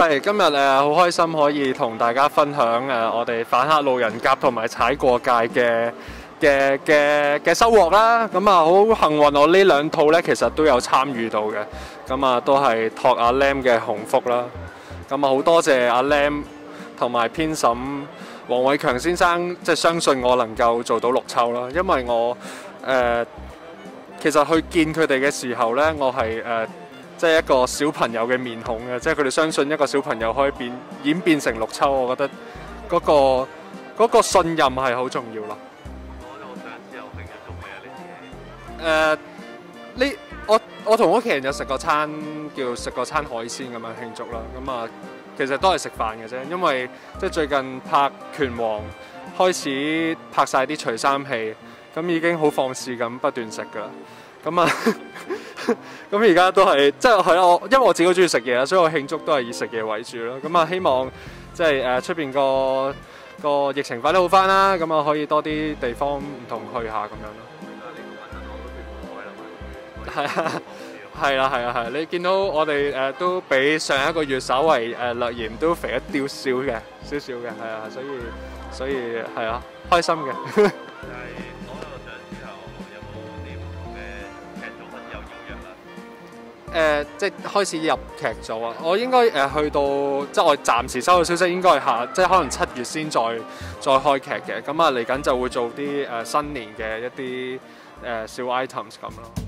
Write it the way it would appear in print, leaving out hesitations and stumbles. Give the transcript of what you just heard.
係今日好開心可以同大家分享我哋反黑路人甲同埋踩過界嘅收穫啦。咁啊好幸運，我呢兩套呢其實都有參與到嘅。咁啊都係託阿 Lam 嘅鴻福啦。咁啊好多謝阿 Lam 同埋編審黃偉強先生，即係相信我能夠做到6抽啦。因為我其實去見佢哋嘅時候呢，我係即係一個小朋友嘅面孔嘅，即係佢哋相信一個小朋友可以演變成6抽，我覺得嗰個信任係好重要咯。 我想之後平日做咩啊？你自己我同屋企人有食過餐海鮮咁樣慶祝啦。咁啊，其實都係食飯嘅啫，因為即係最近拍拳王開始拍晒啲除衫戲，咁已經好放肆咁不斷食㗎啦。咁啊，咁而家都係即係啦，因為我自己好中意食嘢啦，所以我慶祝都係以食嘢為主咯。咁啊，希望即係出邊個疫情快啲好翻啦，咁啊可以多啲地方唔同去下咁樣咯。係啊，你見到我哋都比上一個月稍為略嫌都肥一啲少嘅，係啊，所以係啊，開心嘅。 就係攞咗個獎之後，有冇啲唔同嘅劇組開始有邀約啦？ 即係開始入劇組啊！我應該去到即係我暫時收到消息，應該係即係可能7月先再開劇嘅。咁啊嚟緊就會做啲新年嘅一啲小 items 咁咯。